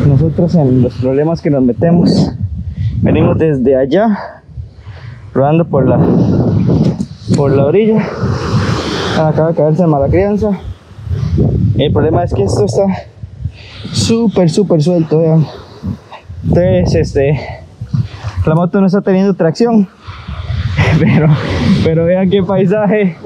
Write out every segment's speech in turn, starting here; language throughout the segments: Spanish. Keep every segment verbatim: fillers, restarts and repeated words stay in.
nosotros en los problemas que nos metemos. Venimos desde allá, rodando por la, por la orilla. Acaba de caerse de mala crianza. El problema es que esto está súper, súper suelto, vean. Entonces, este, la moto no está teniendo tracción. Pero, pero vean qué paisaje.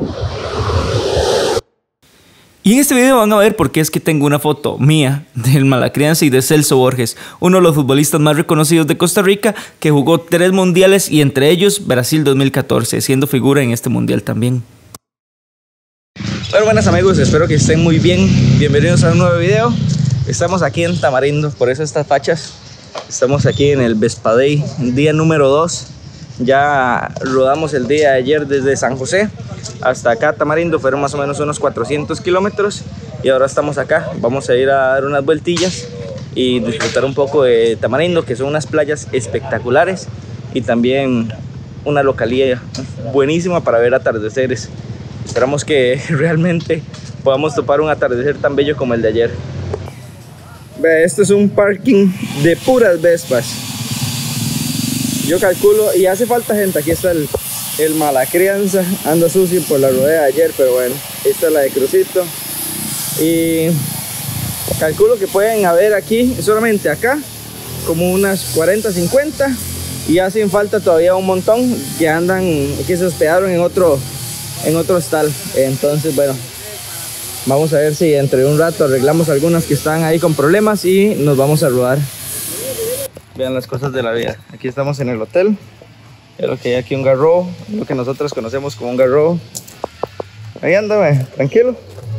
Y en este video van a ver por qué es que tengo una foto mía del Malacrianza y de Celso Borges, uno de los futbolistas más reconocidos de Costa Rica, que jugó tres mundiales y entre ellos Brasil dos mil catorce, siendo figura en este mundial también. Bueno, buenas amigos, espero que estén muy bien. Bienvenidos a un nuevo video. Estamos aquí en Tamarindo, por eso estas fachas. Estamos aquí en el Vespa Day, día número dos. Ya rodamos el día de ayer desde San José hasta acá Tamarindo, fueron más o menos unos cuatrocientos kilómetros y ahora estamos acá. Vamos a ir a dar unas vueltillas y disfrutar un poco de Tamarindo, que son unas playas espectaculares y también una localidad buenísima para ver atardeceres. Esperamos que realmente podamos topar un atardecer tan bello como el de ayer. Ve, esto es un parking de puras Vespas. Yo calculo, y hace falta gente. Aquí está el, el Malacrianza, anda sucio por la rodea de ayer, pero bueno, esta es la de Crucito. Y calculo que pueden haber aquí, solamente acá, como unas cuarenta, cincuenta. Y hacen falta todavía un montón que andan, que se hospedaron en otro, en otro hostal. Entonces, bueno, vamos a ver si entre un rato arreglamos algunas que están ahí con problemas y nos vamos a rodar. Vean las cosas de la vida. Aquí estamos en el hotel. Es lo que hay aquí, un garrobo, lo que nosotros conocemos como un garrobo. Ahí anda, ve, tranquilo.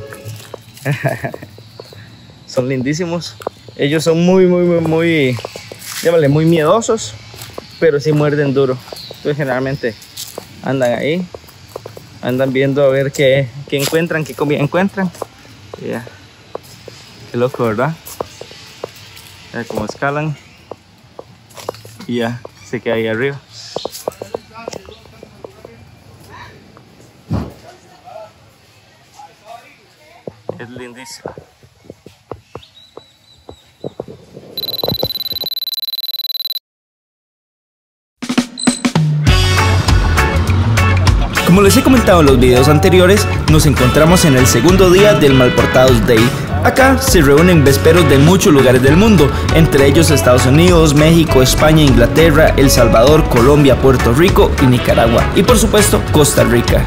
Son lindísimos. Ellos son muy, muy, muy, muy, llámale, muy miedosos, pero sí muerden duro. Entonces generalmente andan ahí, andan viendo a ver qué, qué encuentran, qué comida encuentran. Yeah. Qué loco, ¿verdad? Vean cómo escalan. Y ya se queda ahí arriba. Es lindísimo. Como les he comentado en los videos anteriores, nos encontramos en el segundo día del Malportados Day. Acá se reúnen vesperos de muchos lugares del mundo, entre ellos Estados Unidos, México, España, Inglaterra, El Salvador, Colombia, Puerto Rico y Nicaragua. Y por supuesto, Costa Rica.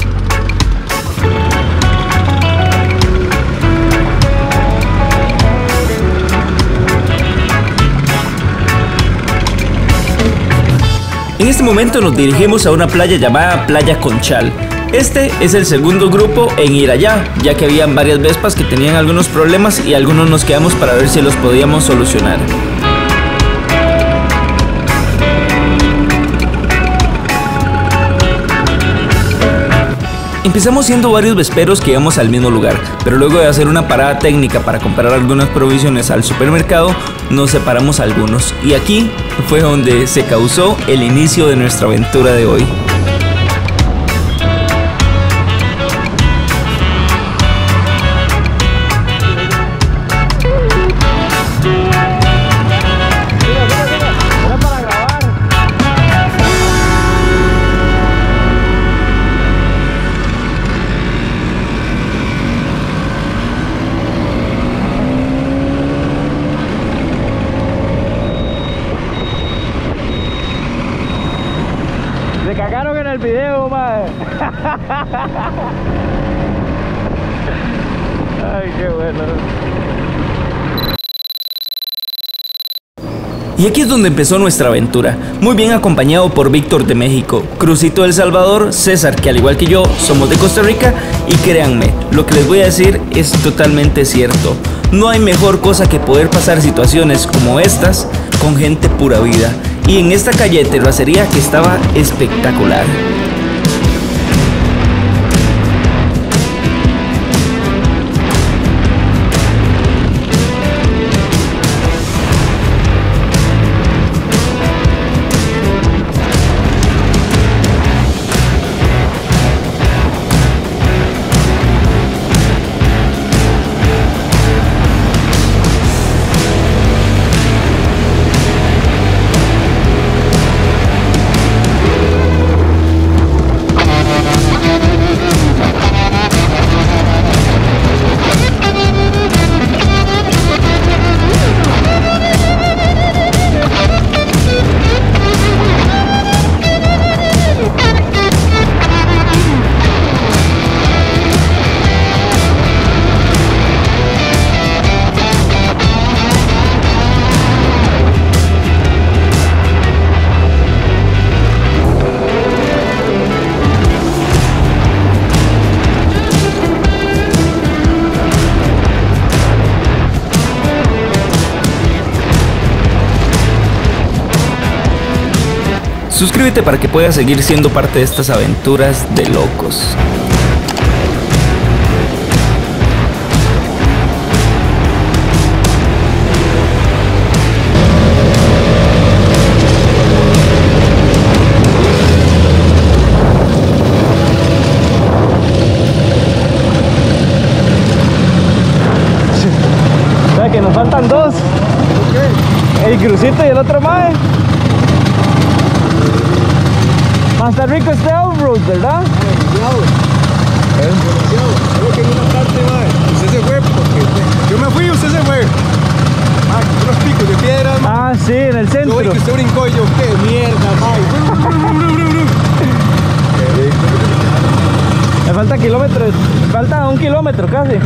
En este momento nos dirigimos a una playa llamada Playa Conchal. Este es el segundo grupo en ir allá, ya que habían varias Vespas que tenían algunos problemas y algunos nos quedamos para ver si los podíamos solucionar. Empezamos siendo varios vesperos que íbamos al mismo lugar, pero luego de hacer una parada técnica para comprar algunas provisiones al supermercado, nos separamos algunos. Y aquí fue donde se causó el inicio de nuestra aventura de hoy. Cagaron en el video, madre. Ay, qué bueno. Y aquí es donde empezó nuestra aventura, muy bien acompañado por Víctor de México, Crucito de El Salvador, César, que al igual que yo somos de Costa Rica, y créanme, lo que les voy a decir es totalmente cierto. No hay mejor cosa que poder pasar situaciones como estas con gente pura vida. Y en esta calle de terracería que estaba espectacular. Suscríbete para que puedas seguir siendo parte de estas aventuras de locos. Que nos faltan dos. Okay. El Crucito y el otro mae. Va a estar rico este off-road, ¿verdad? Demasiado. Demasiado. Solo que en una parte, mae, usted se fue porque yo me fui y usted se fue. Ah, unos picos de piedra, mae. Ah, sí, en el centro. Yo vi que usted brincó y yo, qué mierda, mae. Me falta kilómetros. Me falta un kilómetro casi.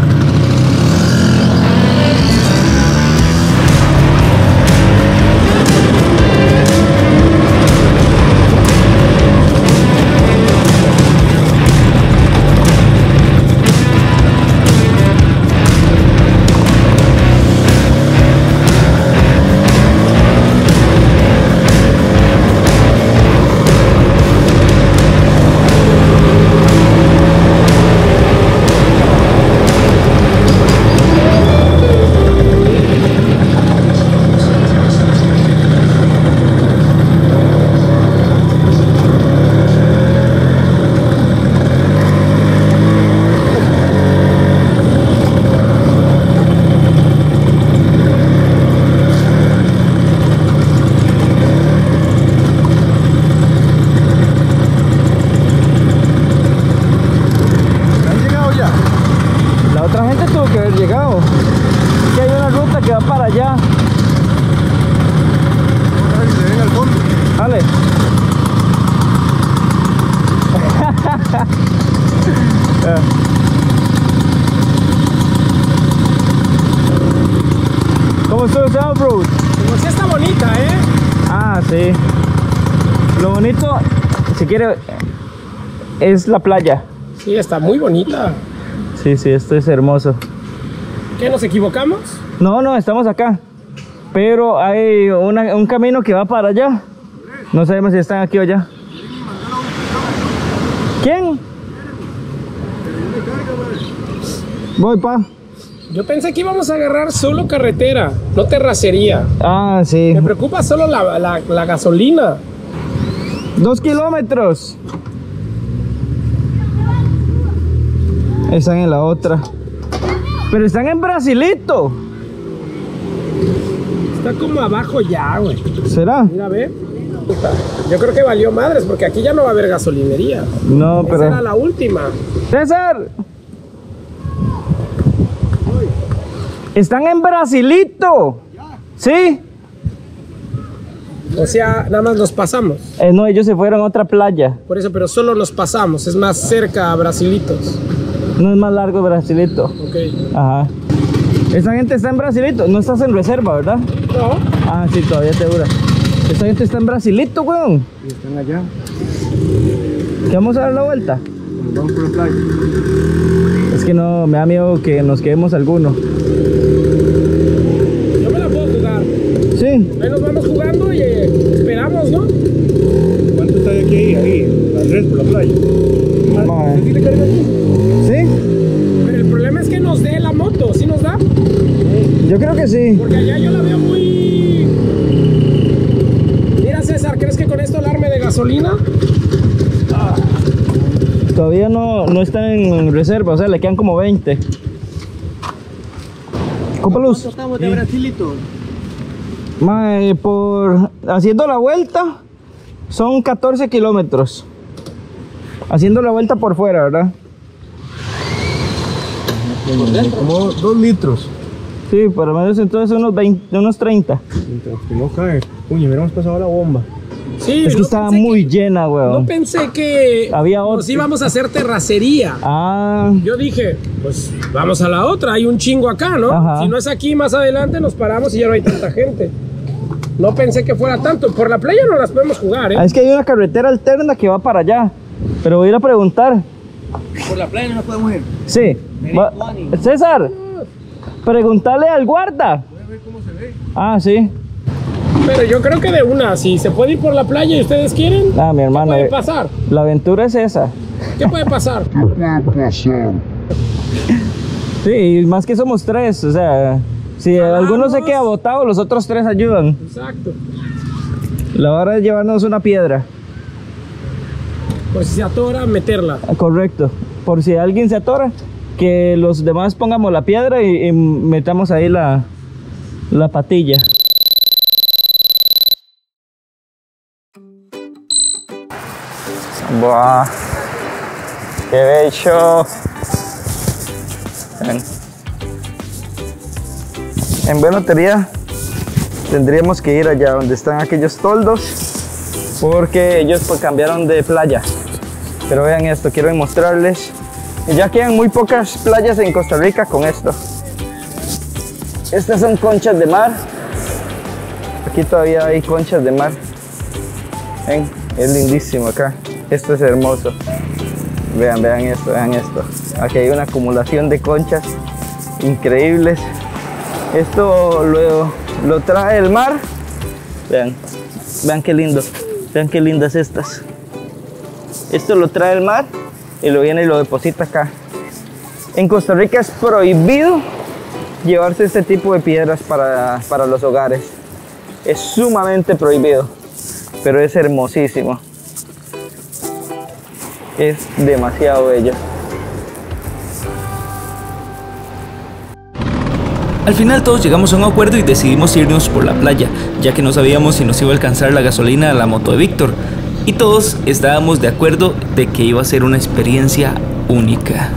¿Cómo estuvo ese off-road? Pues está bonita, ¿eh? Ah, sí. Lo bonito, si quiere, es la playa. Sí, está muy bonita. Sí, sí, esto es hermoso. ¿Qué, nos equivocamos? No, no, estamos acá. Pero hay una, un camino que va para allá. No sabemos si están aquí o allá. ¿Quién? Voy, pa. Yo pensé que íbamos a agarrar solo carretera, no terracería. Ah, sí. Me preocupa solo la, la, la gasolina. Dos kilómetros. Están en la otra. Pero están en Brasilito. Está como abajo ya, güey. ¿Será? Mira, ve. Yo creo que valió madres porque aquí ya no va a haber gasolinería. No, Esa pero... era la última. ¡César! Están en Brasilito. ¿Sí? O sea, nada más nos pasamos. Eh, no, ellos se fueron a otra playa. Por eso, pero solo nos pasamos. Es más cerca a Brasilitos. No es más largo Brasilito. Ok. Ajá. Esa gente está en Brasilito. No estás en reserva, ¿verdad? No. Ah, sí, todavía te dura. Esa gente está en Brasilito, weón. Y están allá. ¿Qué vamos a dar la vuelta? Nos vamos por la playa. Es que no, me da miedo que nos quedemos alguno. Yo me la puedo jugar. Sí. Ahí nos vamos jugando y eh, esperamos, ¿no? ¿Cuánto está de aquí ahí? Ahí, la red por la playa. Vamos a ver. ¿Sí te cargas aquí? ¿Sí? Pero el problema es que nos dé la moto, ¿sí nos da? Yo creo que sí. Porque allá yo la veo muy... Mira, César, ¿crees que con esto alarme de gasolina? Ah. Todavía no, no está en reserva, o sea, le quedan como veinte. Copa Luz. ¿Cuánto estamos de Brasilito? Mae, por haciendo la vuelta son catorce kilómetros. Haciendo la vuelta por fuera, ¿verdad? Como dos litros. Sí, por lo menos entonces unos veinte, unos treinta. Mientras que no cae. Uy, hubiéramos pasado la bomba. Sí, Es que no estaba pensé muy que- llena, weón. No pensé que Había nos otro. íbamos a hacer terracería. Ah, Yo dije, pues vamos a la otra, hay un chingo acá, ¿no? Ajá. Si no es aquí, más adelante nos paramos y ya no hay tanta gente. No pensé que fuera tanto. Por la playa no las podemos jugar, ¿eh? es que hay una carretera alterna que va para allá. Pero voy a ir a preguntar. Por la playa no nos podemos ir. Sí. Va- César, preguntarle al guarda. Voy a ver cómo se ve. Ah, sí. Pero yo creo que de una, si se puede ir por la playa y ustedes quieren, Ah, mi hermano. ¿qué puede eh, pasar? La aventura es esa. ¿Qué puede pasar? Sí, y más que somos tres, o sea, si alguno se queda botado, los otros tres ayudan. Exacto. La hora es llevarnos una piedra. Pues si se atora, meterla. Ah, correcto. Por si alguien se atora, que los demás pongamos la piedra y, y metamos ahí la, la patilla. Buah, qué bello. En, en buena teoría tendríamos que ir allá donde están aquellos toldos, porque ellos pues cambiaron de playa. Pero vean esto, quiero mostrarles. Ya quedan muy pocas playas en Costa Rica con esto. Estas son conchas de mar. Aquí todavía hay conchas de mar. Ven, es lindísimo acá. Esto es hermoso. Vean, vean esto, vean esto. Aquí hay una acumulación de conchas increíbles. Esto lo, lo trae el mar. Vean, vean qué lindo. Vean qué lindas estas. Esto lo trae el mar y lo viene y lo deposita acá. En Costa Rica es prohibido llevarse este tipo de piedras para, para los hogares. Es sumamente prohibido, pero es hermosísimo. Es demasiado bello. Al final todos llegamos a un acuerdo y decidimos irnos por la playa, ya que no sabíamos si nos iba a alcanzar la gasolina a la moto de Víctor. Y todos estábamos de acuerdo de que iba a ser una experiencia única.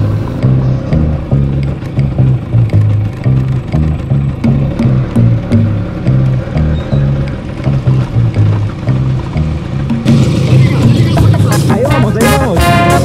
Ahí vamos, ahí vamos.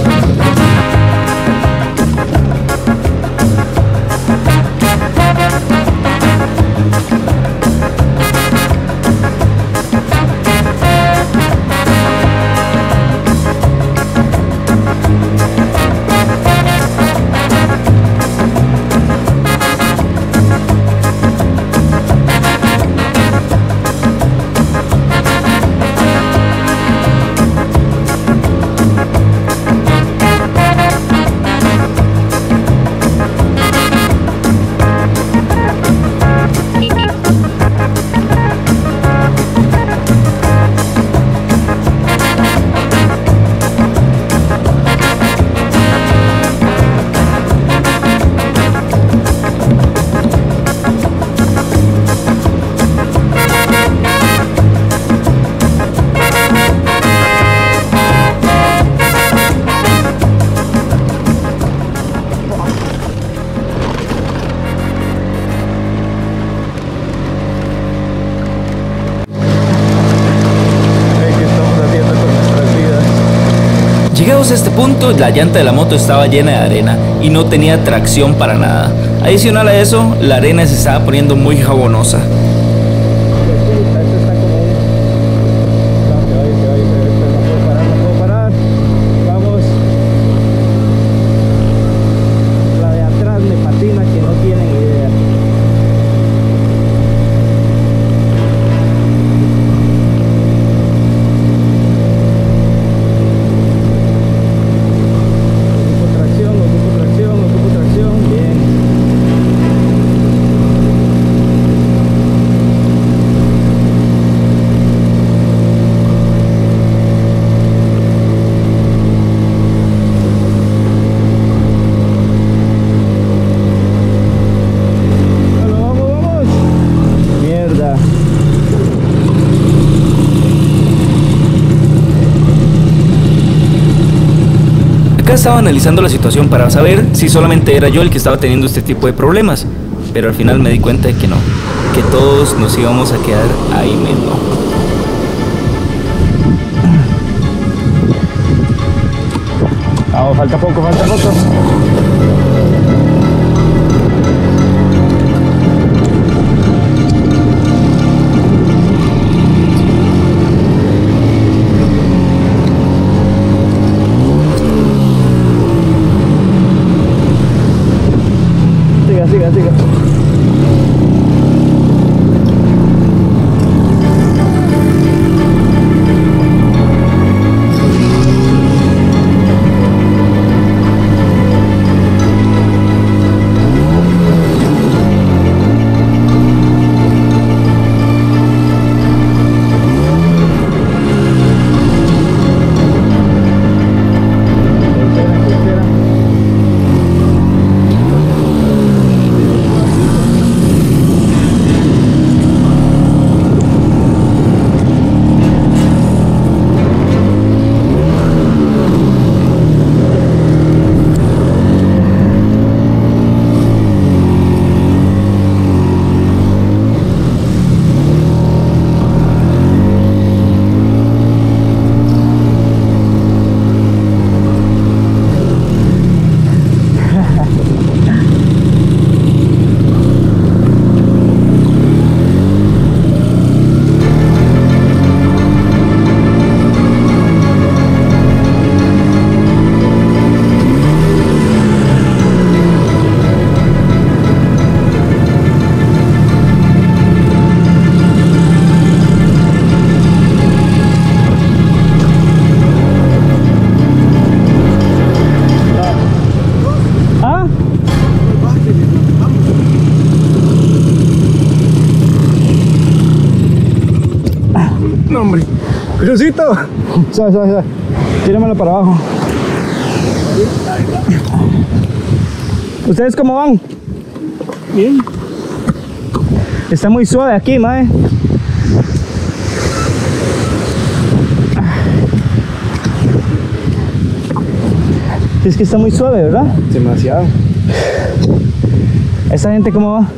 Llegados a este punto, la llanta de la moto estaba llena de arena y no tenía tracción para nada. Adicional a eso, la arena se estaba poniendo muy jabonosa. Acá estaba analizando la situación para saber si solamente era yo el que estaba teniendo este tipo de problemas, pero al final me di cuenta de que no, que todos nos íbamos a quedar ahí mismo. Vamos, falta poco, falta poco. Siga, siga, siga. hombre. Crucito. Suave, suave, suave. Tíramelo para abajo. ¿Ustedes cómo van? Bien. Está muy suave aquí, mae. Es que está muy suave, ¿verdad? Demasiado. ¿Esa gente cómo va?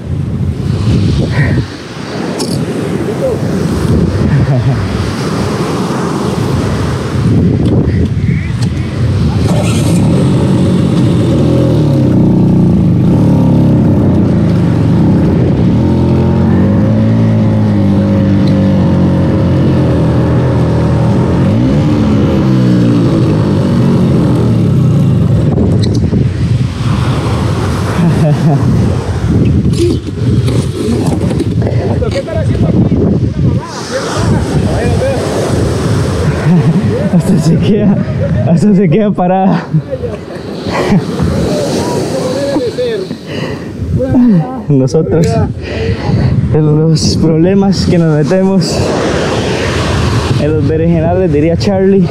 ¿Qué están haciendo aquí? Hasta se queda, hasta se queda parada. Nosotros, en los problemas que nos metemos, en los berenjenales, diría Charlie.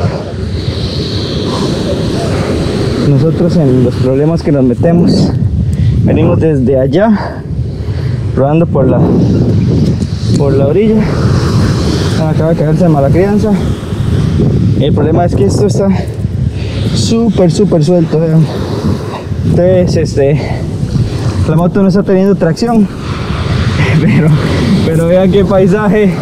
Nosotros en los problemas que nos metemos, venimos desde allá, rodando por la, por la orilla. Acaba de caerse de mala crianza. El problema es que esto está súper, súper suelto, vean. Entonces, este, la moto no está teniendo tracción, pero, pero vean qué paisaje.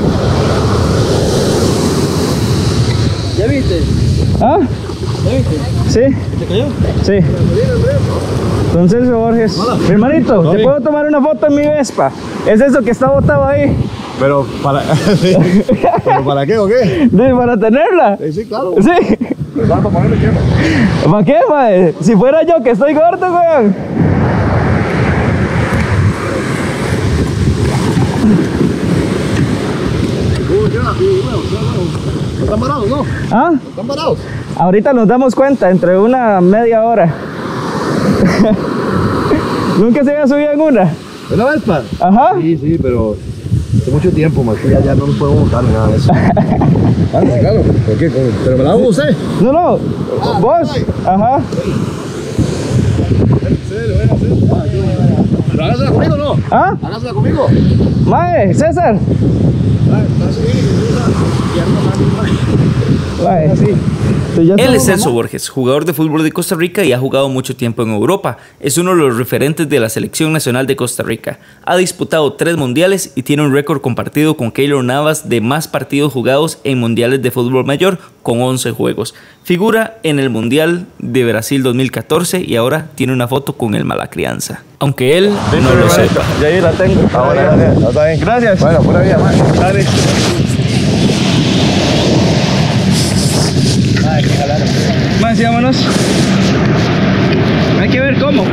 ¿Ya viste? ¿Ah? ¿Ya viste? ¿Sí? ¿Te cayó? Sí. Entonces, Borges, mi hermanito, ¿Todo ¿te bien? puedo tomar una foto en mi Vespa? ¿Es eso que está botado ahí? Pero para... ¿Pero para qué o qué? ¿De- ¿Para tenerla? Sí, sí, claro. Sí. Para ponerle tiempo. ¿Para qué, mae? Si fuera yo que estoy gordo, weón. ¿No están parados, no? ¿Ah? ¿Están parados? Ahorita nos damos cuenta, entre una media hora. ¿Nunca se había subido en una? ¿Es la Vespa? Ajá. Sí, sí, pero hace mucho tiempo, más que ya, ya no nos podemos montar ni nada de eso. Ah, sí, claro. ¿Por qué? ¿Pero me la hago usted? No, no. ¿Vos? Ajá. ¿Pero hágasela conmigo o no? ¿Ah? Hágasela conmigo. Mae, César. Mae, sí. Pues ya Él estamos, es Celso mamá. Borges, jugador de fútbol de Costa Rica y ha jugado mucho tiempo en Europa. Es uno de los referentes de la Selección Nacional de Costa Rica. Ha disputado tres mundiales y tiene un récord compartido con Keylor Navas de más partidos jugados en mundiales de fútbol mayor con once juegos. Figura en el Mundial de Brasil dos mil catorce y ahora tiene una foto con el Malacrianza. Aunque él no lo sepa. Ya ahí la tengo. Ahora, gracias. Está bien. Gracias. Bueno, pura vida, man. Dale. Más, sí, vámonos. Hay que ver cómo.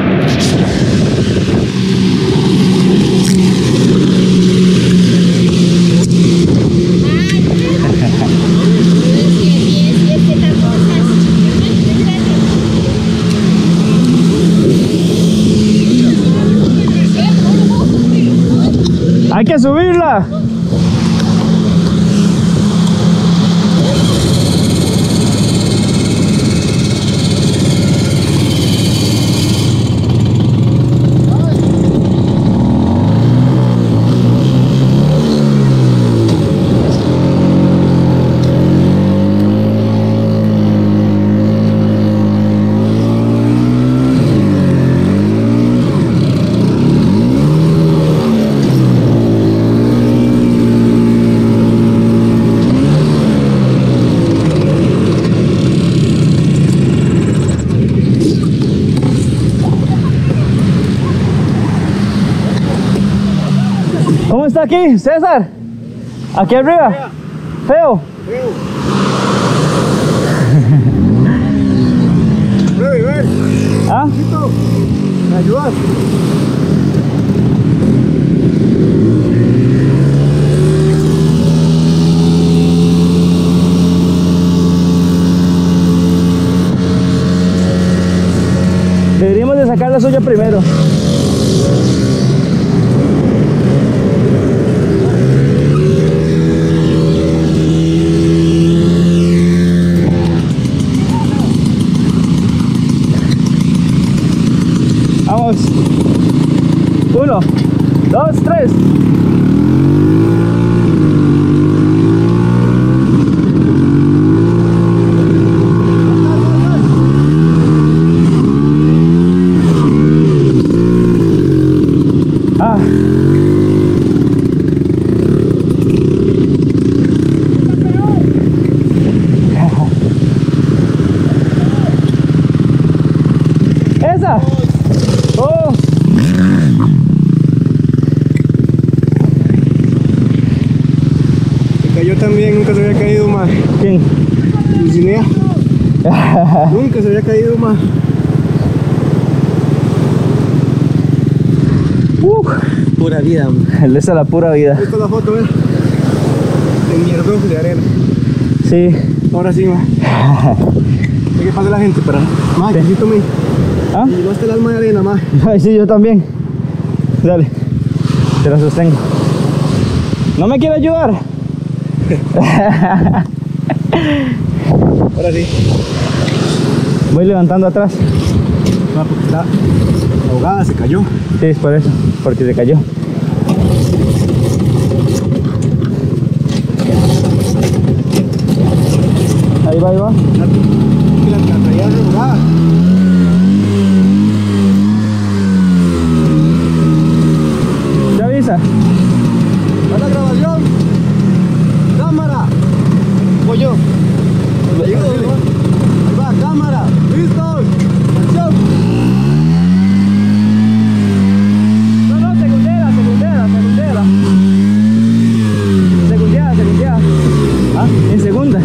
Hay que subirla. ¿Cómo está aquí, César? Aquí arriba. Feo. Ven, ven. ¿Ah? ¿Me ayudas? Deberíamos de sacar la suya primero. pues. Ah. Esa. Oh. Se cayó también, nunca se había caído más. ¿Quién? Lucinea. Nunca se había caído más. Uh. Pura vida, man. Esa es la pura vida. Esta es la foto, ¿ves? De mierdos de arena. Sí. Ahora sí, ma. ¿Qué pasa la gente? Para. Ma, que sí tomé. ¿Ah? Me llevaste el alma de arena, ma. Ay, sí, yo también. Dale. Te la sostengo. ¿No me quiere ayudar? Ahora sí. Voy levantando atrás. Ma, porque está ahogada, se cayó. Sí, es por eso. Porque se cayó. Ahí va, ahí va. Que la traía ahogada. ¿Te avisa? ¿Va la grabación? ¡Cámara! Voy yo. Ahí va, cámara. ¡Listos! ¡Acción! No, no, segundera, segundera, segundera. Segundera, segundera. Ah, en segunda.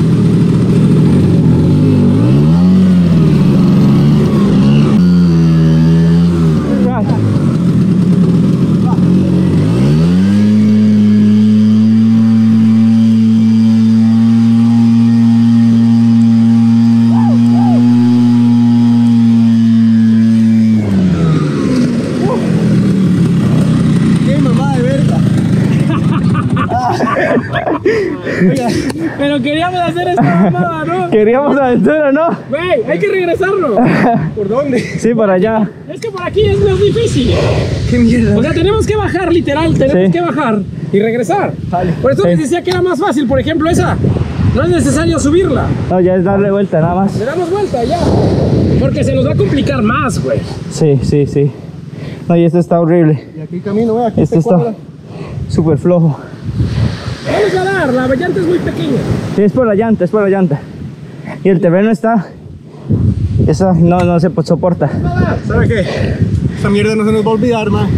Pero queríamos hacer esta mamada, ¿no? Queríamos aventura, ¿no? Güey, hay que regresarlo. ¿Por dónde? Sí, por allá. Es que por aquí es más difícil. ¡Qué mierda! O sea, tenemos que bajar, literal, tenemos Sí. que bajar y regresar. Vale. Por eso Sí. les decía que era más fácil, por ejemplo, esa. No es necesario subirla. No, ya es darle vuelta nada más. Le damos vuelta ya. Porque se nos va a complicar más, güey. Sí, sí, sí. No, y esto está horrible. Y aquí camino, vea, aquí Esto se está cuadra. súper flojo. No les va a dar, la llanta es muy pequeña. Sí, es por la llanta, es por la llanta. Y el terreno está... Esa no, no se soporta. ¿Sabe qué? Esta mierda no se nos va a olvidar, ma.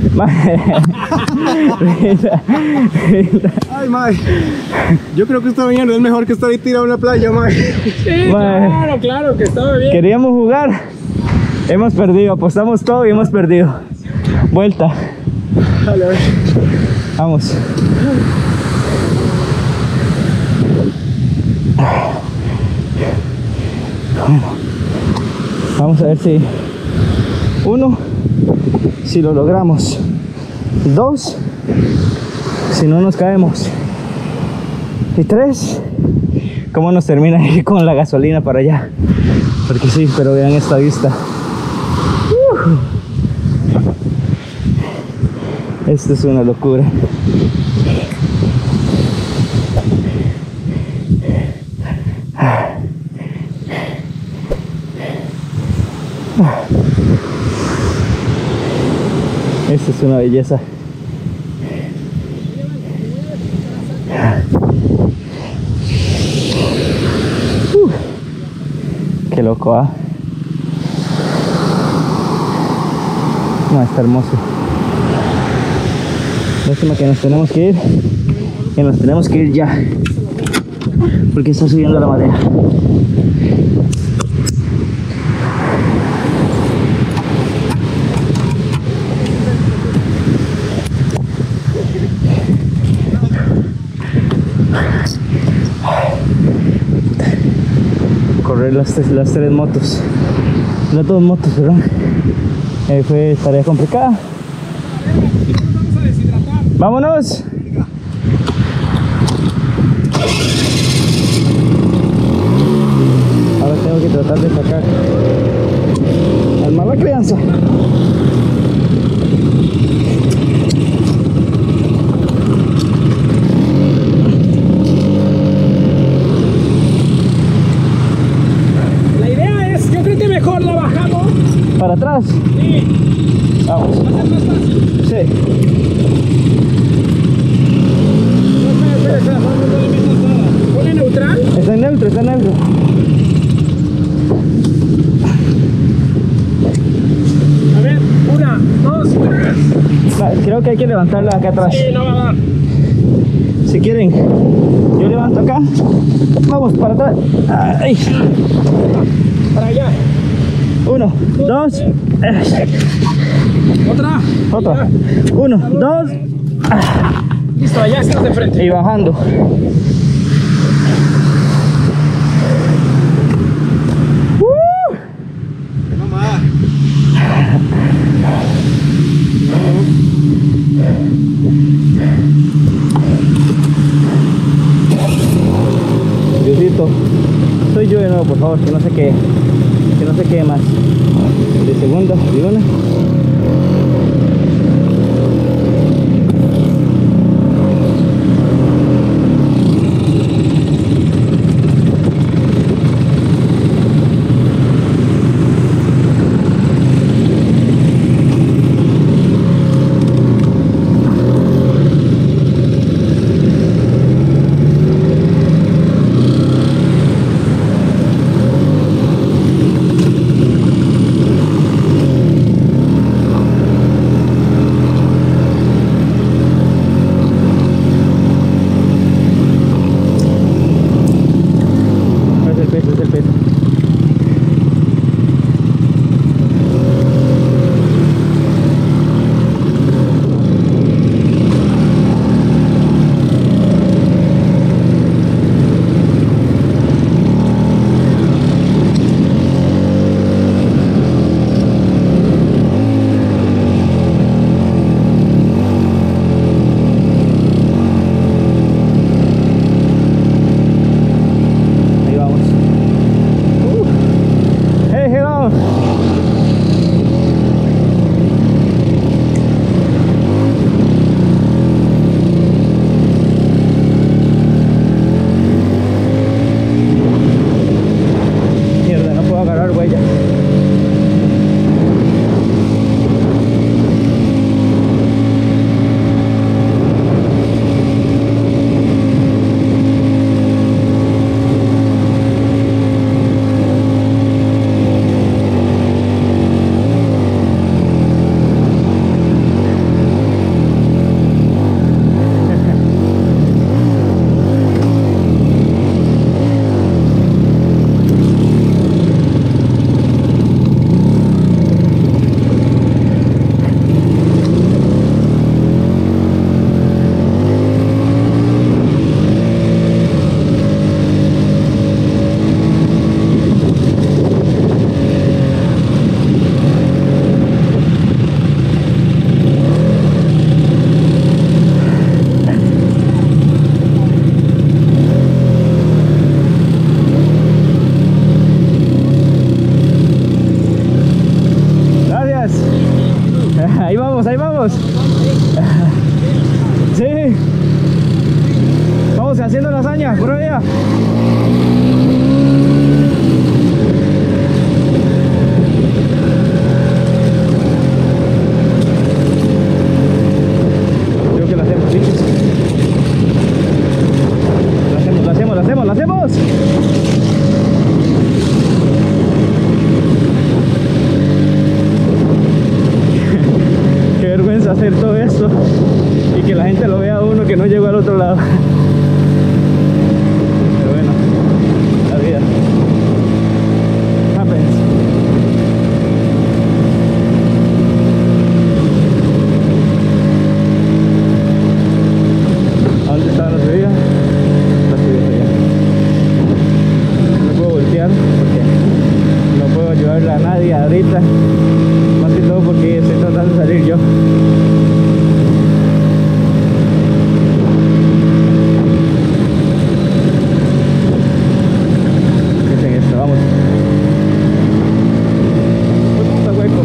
Ay, ma. Yo creo que esta mierda es mejor que estar ahí tirado en la playa, ma. Sí, Mae. claro, claro, que estaba bien. Queríamos jugar. Hemos perdido, apostamos todo y hemos perdido. Vuelta. Dale, a ver. Vamos. Bueno, vamos a ver si uno, si lo logramos. Dos, si no nos caemos. Y tres, cómo nos termina de ir con la gasolina para allá. Porque sí, pero vean esta vista. Uh. Esto es una locura. Esto es una belleza. Uh, qué loco, ¿ah? No, está hermoso. Lástima que nos tenemos que ir. Que nos tenemos que ir ya. Porque está subiendo la marea. Correr las, las tres motos, las dos motos, perdón, eh, fue tarea complicada. Vamos a deshidratar. ¡Vámonos! Ahora tengo que tratar de sacar al mala crianza. neutro, está neutro. A ver, una, dos, tres. Va, creo que hay que levantarla acá atrás. Sí, no va a dar. Si quieren, yo levanto acá. Vamos para atrás. Ay. Para allá. Uno, dos. Otra. Otro. Ya. Uno, dos. Listo, allá estás de frente. Y bajando. Diosito, soy yo de nuevo, por favor, que no se quede, que no se quede más. De segunda, de una. Ahí vamos, ahí vamos. Sí. Vamos haciendo la hazaña, por allá. Creo que la hacemos, ¿sí? La hacemos, la hacemos, la hacemos, la hacemos. Qué vergüenza hacer todo esto y que la gente lo vea a uno que no llegó al otro lado. Pero bueno, la vida happens. ¿A dónde estaba la subida? La subida allá. No puedo voltear porque no puedo ayudarle a nadie ahorita. Más que todo porque estoy tratando de salir yo. Fíjense esto, vamos. Está hueco.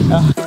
Ah.